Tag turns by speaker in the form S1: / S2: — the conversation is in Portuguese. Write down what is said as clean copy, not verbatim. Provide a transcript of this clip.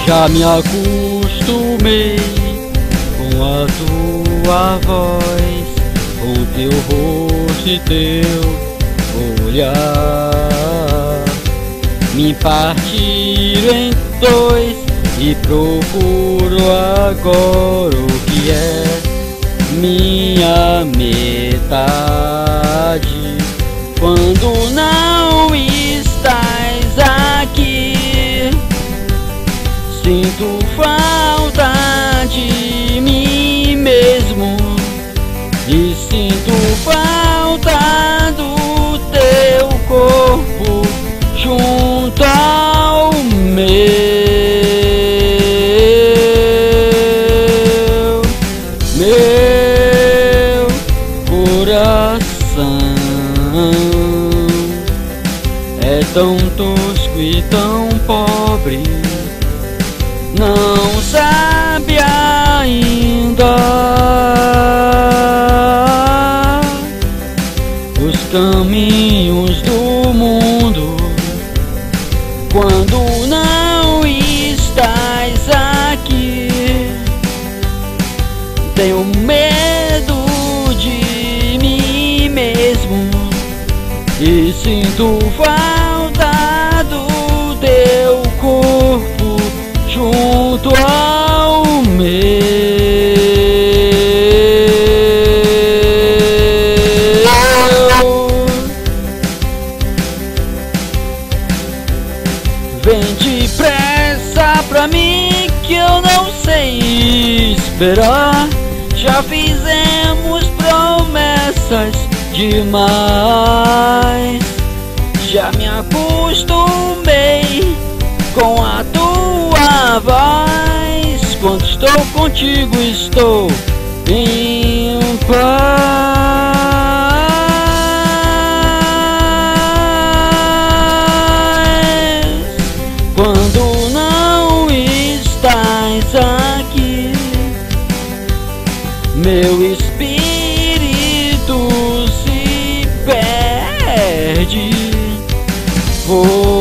S1: Já me acostumei com a tua voz, com teu rosto e teu olhar. Me partilho em dois e procuro agora o que é minha metade. Quando não estás aqui, sinto falta de mim mesmo e sinto falta do teu corpo junto ao meu coração. É tão tosco e tão pobre, não sabe ainda os caminhos do mundo. Quando não estás aqui, tenho medo de mim mesmo e sinto falta do teu corpo junto ao meu. Vem depressa pra mim que eu não sei esperar. Já fizemos promessas demais. Já me acostumei com a tua voz. Quando estou contigo estou em paz. Quando não estás aqui, meu espírito se perde.